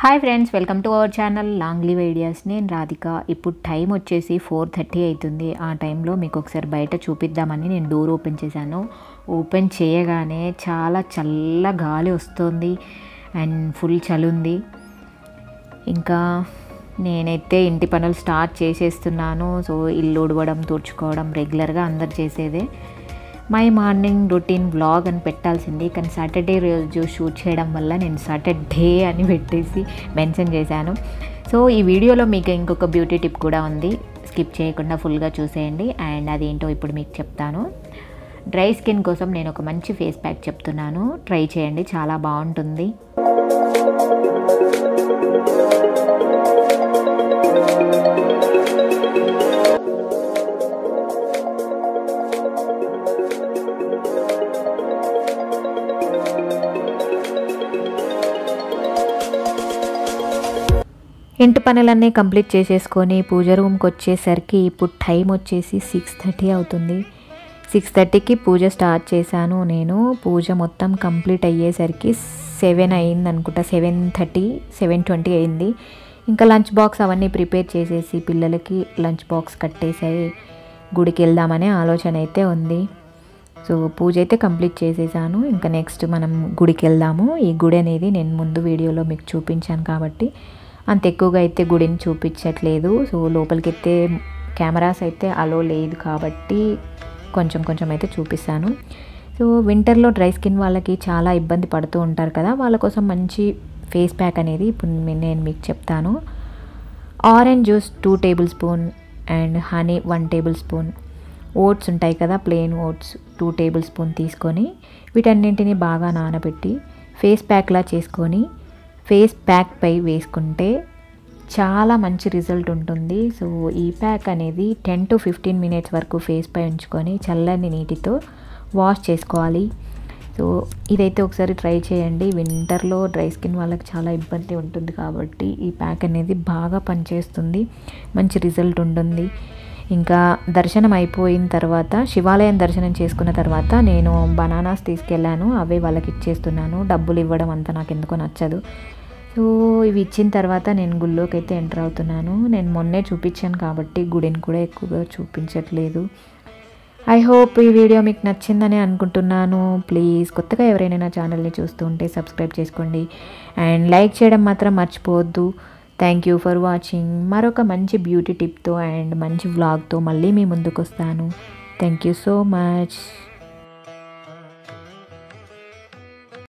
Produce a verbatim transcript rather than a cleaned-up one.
Hi friends, welcome to our channel long live ideas. నేను రాధిక. ఇప్పుడు time వచ్చేసి four thirty అవుతుంది. ఆ టైంలో మీకు ఒకసారి బయట చూపిద్దామని నేను డోర్ ఓపెన్ చేశాను. ఓపెన్ చేయగానే చాలా చల్ల గాలి వస్తుంది అండ్ ఫుల్ చలి ఉంది. ఇంకా నేనైతే ఇంటి పనులు స్టార్ట్ చేసేస్తున్నాను. సో ఇల్లు ఉడవడం, తుడుచుకోవడం రెగ్యులర్గా అందరు చేసేదే. మై మార్నింగ్ రొటీన్ వ్లాగ్ అని పెట్టాల్సింది, కానీ సాటర్డే రోజు షూట్ చేయడం వల్ల నేను సాటర్డే అని పెట్టేసి మెన్షన్ చేశాను. సో ఈ వీడియోలో మీకు ఇంకొక బ్యూటీ టిప్ కూడా ఉంది, స్కిప్ చేయకుండా ఫుల్గా చూసేయండి. అండ్ అదేంటో ఇప్పుడు మీకు చెప్తాను. డ్రై స్కిన్ కోసం నేను ఒక మంచి ఫేస్ ప్యాక్ చెప్తున్నాను, ట్రై చేయండి, చాలా బాగుంటుంది. ఇంటి పనులన్నీ కంప్లీట్ చేసేసుకొని పూజ రూమ్కి వచ్చేసరికి ఇప్పుడు టైం వచ్చేసి సిక్స్ థర్టీ అవుతుంది. సిక్స్ థర్టీకి పూజ స్టార్ట్ చేశాను నేను. పూజ మొత్తం కంప్లీట్ అయ్యేసరికి సెవెన్ అయింది అనుకుంటా, సెవెన్ థర్టీ సెవెన్ ట్వంటీ అయింది. ఇంకా లంచ్ బాక్స్ అవన్నీ ప్రిపేర్ చేసేసి పిల్లలకి లంచ్ బాక్స్ కట్టేసాయి, గుడికి వెళ్దామనే ఆలోచన అయితే ఉంది. సో పూజ అయితే కంప్లీట్ చేసేసాను. ఇంకా నెక్స్ట్ మనం గుడికి వెళ్దాము. ఈ గుడి అనేది నేను ముందు వీడియోలో మీకు చూపించాను కాబట్టి అంత ఎక్కువగా అయితే గుడిని చూపించట్లేదు. సో లోపలికి అయితే కెమెరాస్ అయితే అలో లేదు కాబట్టి కొంచెం కొంచెం అయితే చూపిస్తాను. సో వింటర్లో డ్రై స్కిన్ వాళ్ళకి చాలా ఇబ్బంది పడుతూ ఉంటారు కదా, వాళ్ళ కోసం మంచి ఫేస్ ప్యాక్ అనేది ఇప్పుడు నేను మీకు చెప్తాను. Orange juice two tablespoon and honey one tablespoon, oats ఉంటాయి కదా plain oats two tablespoon తీసుకొని వీటన్నింటిని బాగా నానబెట్టి ఫేస్ ప్యాక్లా చేసుకొని ఫేస్ ప్యాక్ పై వేసుకుంటే చాలా మంచి రిజల్ట్ ఉంటుంది. సో ఈ ప్యాక్ అనేది టెన్ టు ఫిఫ్టీన్ మినిట్స్ వరకు ఫేస్ పై ఉంచుకొని చల్లని నీటితో వాష్ చేసుకోవాలి. సో ఇదైతే ఒకసారి ట్రై చేయండి. వింటర్లో డ్రై స్కిన్ వాళ్ళకి చాలా ఇబ్బంది ఉంటుంది కాబట్టి ఈ ప్యాక్ అనేది బాగా పనిచేస్తుంది, మంచి రిజల్ట్ ఉంటుంది. ఇంకా దర్శనం అయిపోయిన తర్వాత, శివాలయం దర్శనం చేసుకున్న తర్వాత నేను బనానాస్ తీసుకెళ్ళాను, అవే వాళ్ళకి ఇచ్చేస్తున్నాను. డబ్బులు ఇవ్వడం అంతా నాకు ఎందుకో నచ్చదు. సో ఇవి ఇచ్చిన తర్వాత నేను గుళ్ళోకి అయితే ఎంటర్ అవుతున్నాను. నేను మొన్నే చూపించాను కాబట్టి గుడిని కూడా ఎక్కువగా చూపించట్లేదు. ఐ హోప్ ఈ వీడియో మీకు నచ్చిందని అనుకుంటున్నాను. ప్లీజ్ కొత్తగా ఎవరైనా నా ఛానల్ని చూస్తుంటే సబ్స్క్రైబ్ చేసుకోండి అండ్ లైక్ చేయడం మాత్రం మర్చిపోవద్దు. Thank you for watching. మరొక మంచి బ్యూటీ టిప్తో అండ్ మంచి వ్లాగ్తో మళ్ళీ మీ ముందుకు వస్తాను. Thank you so much.